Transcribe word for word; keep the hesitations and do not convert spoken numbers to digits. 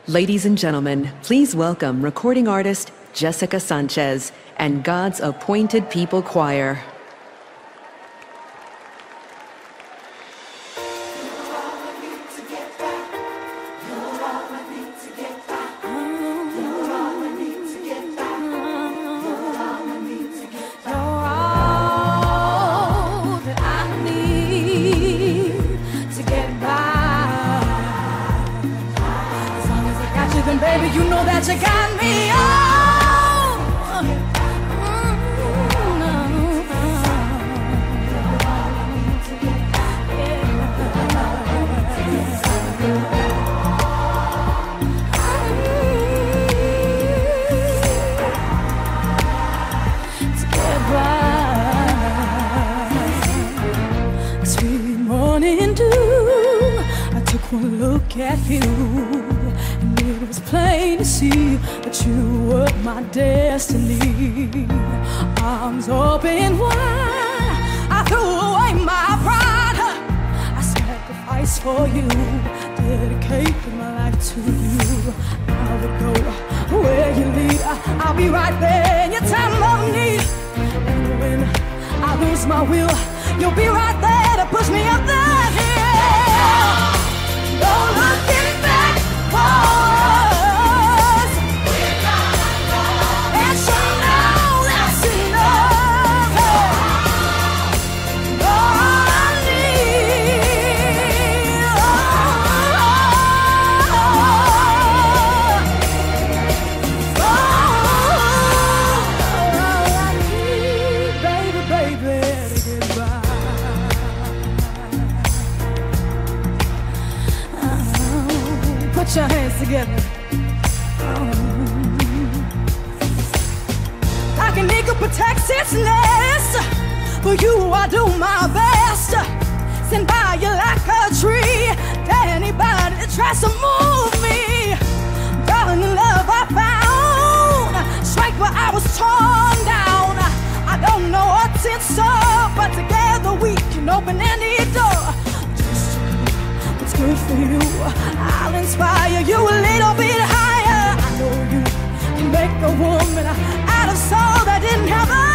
Ladies and gentlemen, please welcome recording artist Jessica Sanchez and God's Appointed People Choir. Then baby, you know that you got me on. To get by. Sweet morning dew, I took one look at you. It was plain to see that you were my destiny. Arms open wide, I threw away my pride. I sacrificed for you, dedicated my life to you. I would go where you lead, I'll be right there in your time of need. And when I lose my will, you'll be right there to push me up the hill. Go looking back, oh. Put your hands together. Oh. Like an eagle protects its nest, for you I do my best. Stand by you like a tree to anybody that tries to move me. Darling, the love I found, straight where I was torn down. I don't know what's in store, but together we can open any door. Good for you, I'll inspire you a little bit higher. I know you can make a woman out of soul that didn't have a